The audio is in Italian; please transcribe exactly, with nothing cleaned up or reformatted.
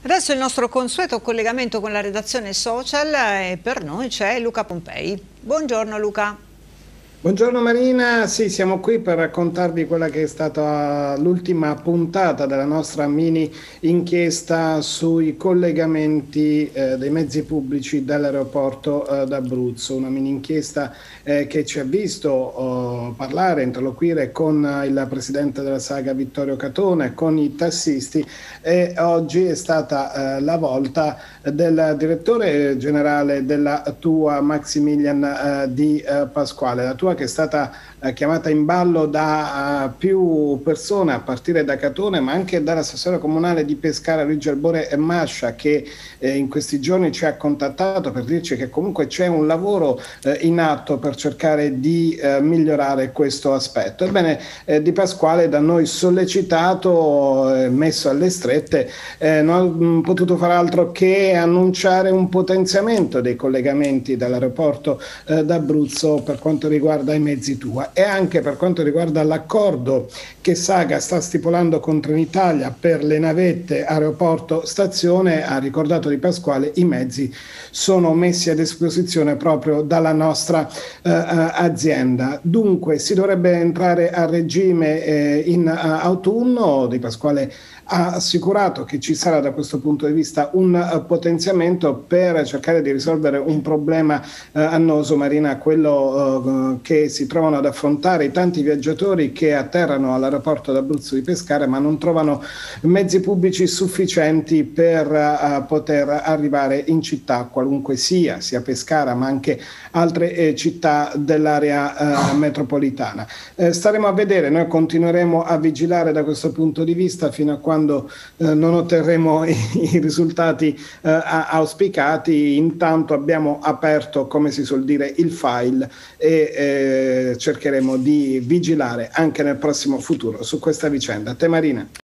Adesso il nostro consueto collegamento con la redazione social e per noi c'è Luca Pompei. Buongiorno Luca. Buongiorno Marina, sì, siamo qui per raccontarvi quella che è stata l'ultima puntata della nostra mini inchiesta sui collegamenti eh, dei mezzi pubblici dall'aeroporto eh, d'Abruzzo, una mini inchiesta eh, che ci ha visto oh, parlare, interloquire con il presidente della saga Vittorio Catone, con i tassisti, e oggi è stata eh, la volta del direttore generale della T U A Maximilian eh, Di eh, Pasquale, la T U A che è stata eh, chiamata in ballo da uh, più persone, a partire da Catone, ma anche dall'assessore comunale di Pescara Luigi Albore e Mascia, che eh, in questi giorni ci ha contattato per dirci che comunque c'è un lavoro eh, in atto per cercare di eh, migliorare questo aspetto. Ebbene, eh, Di Pasquale, da noi sollecitato, eh, messo alle strette, eh, non ha potuto far altro che annunciare un potenziamento dei collegamenti dall'aeroporto eh, d'Abruzzo per quanto riguarda i mezzi T U A, e anche per quanto riguarda l'accordo che Saga sta stipulando con Trenitalia per le navette aeroporto stazione. Ha ricordato Di Pasquale: i mezzi sono messi a disposizione proprio dalla nostra eh, azienda. Dunque si dovrebbe entrare a regime eh, in uh, autunno. Di Pasquale ha assicurato che ci sarà da questo punto di vista un uh, potenziamento per cercare di risolvere un problema uh, annoso, Marina, quello uh, che si trovano ad affrontare i tanti viaggiatori che atterrano all'aeroporto d'Abruzzo di Pescara ma non trovano mezzi pubblici sufficienti per uh, poter arrivare in città, qualunque sia, sia Pescara ma anche altre eh, città dell'area uh, metropolitana. Eh, staremo a vedere, noi continueremo a vigilare da questo punto di vista fino a quando eh, non otterremo i, i risultati eh, auspicati. Intanto abbiamo aperto, come si suol dire, il file e eh, cercheremo di vigilare anche nel prossimo futuro su questa vicenda. Te Marina.